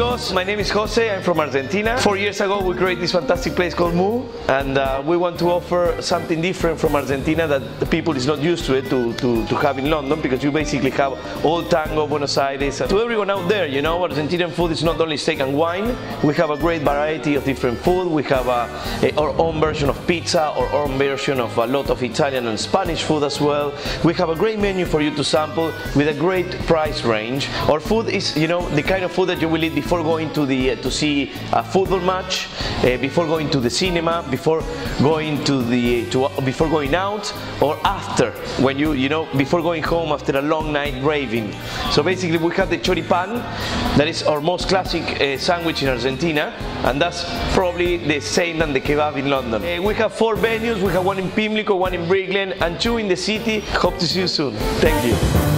amigos, my name is Jose, I'm from Argentina. 4 years ago we created this fantastic place called Moo, and we want to offer something different from Argentina that the people is not used to it to have in London, because you basically have old tango, Buenos Aires. To everyone out there, you know, Argentinian food is not only steak and wine. We have a great variety of different food. We have our own version of pizza, our own version of a lot of Italian and Spanish food as well. We have a great menu for you to sample with a great price range. Our food is, you know, the kind of food that you will eat before going to see a football match, before going to the cinema, before going before going out, or after, when you know, before going home after a long night raving. So basically we have the choripan, that is our most classic sandwich in Argentina, and that's probably the same than the kebab in London. We have 4 venues. We have one in Pimlico, one in Brickland, and 2 in the city. Hope to see you soon. Thank you.